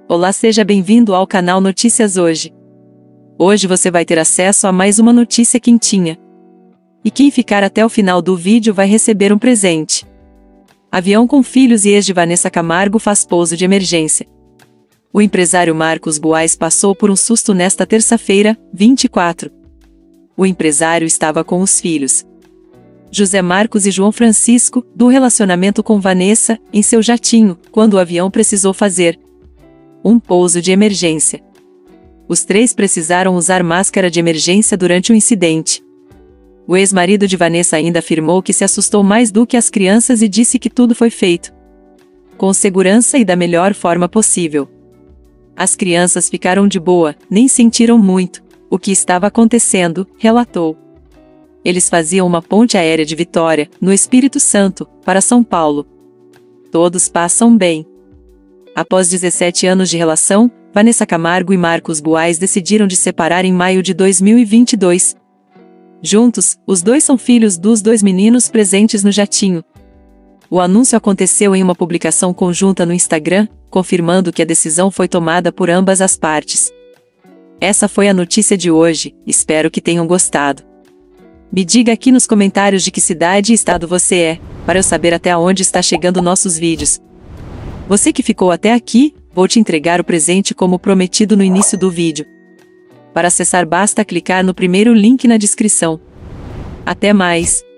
Olá, seja bem-vindo ao canal Notícias Hoje. Hoje você vai ter acesso a mais uma notícia quentinha. E quem ficar até o final do vídeo vai receber um presente. Avião com filhos e ex de Vanessa Camargo faz pouso de emergência. O empresário Marcos Buais passou por um susto nesta terça-feira, 24. O empresário estava com os filhos José Marcos e João Francisco, do relacionamento com Vanessa, em seu jatinho, quando o avião precisou fazer um pouso de emergência. Os três precisaram usar máscara de emergência durante o incidente. O ex-marido de Vanessa ainda afirmou que se assustou mais do que as crianças e disse que tudo foi feito com segurança e da melhor forma possível. As crianças ficaram de boa, nem sentiram muito o que estava acontecendo, relatou. Eles faziam uma ponte aérea de Vitória, no Espírito Santo, para São Paulo. Todos passam bem. Após 17 anos de relação, Vanessa Camargo e Marcos Buais decidiram de separar em maio de 2022. Juntos, os dois são filhos dos dois meninos presentes no jatinho. O anúncio aconteceu em uma publicação conjunta no Instagram, confirmando que a decisão foi tomada por ambas as partes. Essa foi a notícia de hoje, espero que tenham gostado. Me diga aqui nos comentários de que cidade e estado você é, para eu saber até onde está chegando nossos vídeos. Você que ficou até aqui, vou te entregar o presente como prometido no início do vídeo. Para acessar basta clicar no primeiro link na descrição. Até mais!